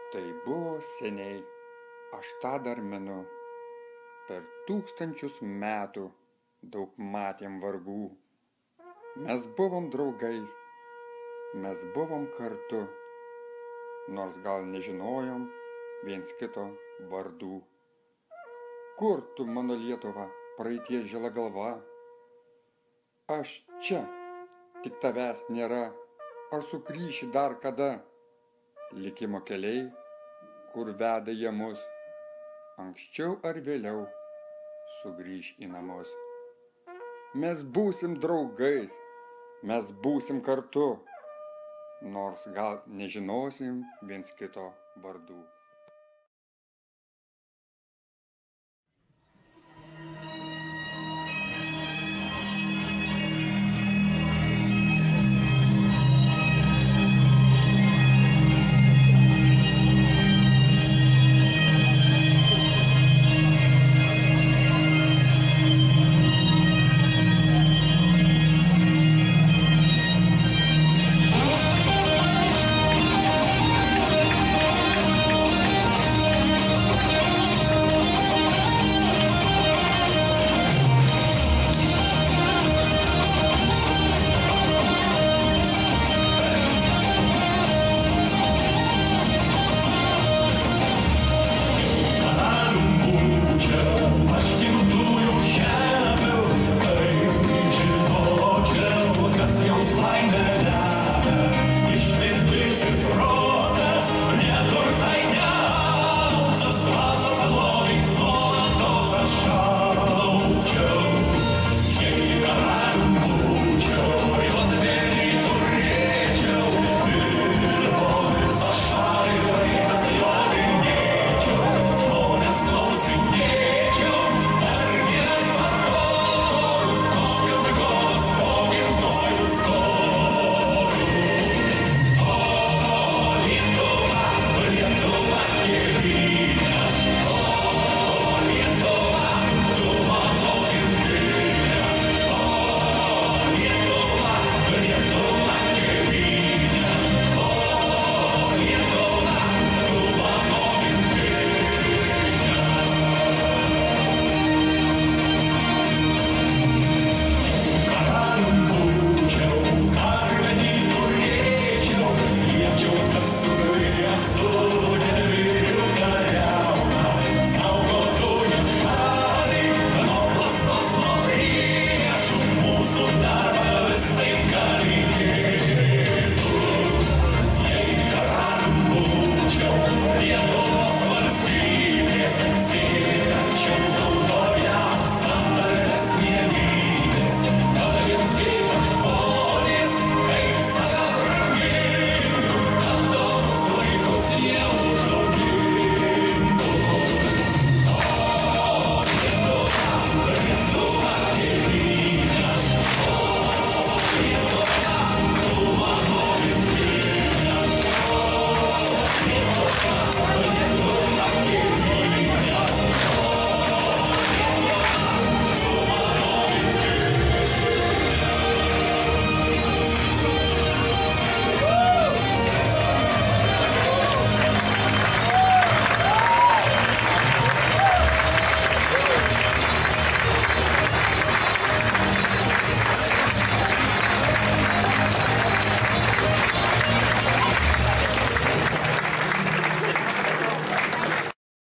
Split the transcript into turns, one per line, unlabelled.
Tai buvo seniai, aš tą dar menu, per tūkstančius metų daug matėm vargų. Mes buvom draugais, mes buvom kartu, nors gal nežinojom viens kito vardų. Kur tu, mano Lietuva, praeities žila galva? Aš čia, tik tavęs nėra, ar sugrįši dar kada? Likimo keliai, kur veda jie mus, anksčiau ar vėliau sugrįš į namus. Mes būsim draugais, mes būsim kartu, nors gal nežinosim viens kito vardų.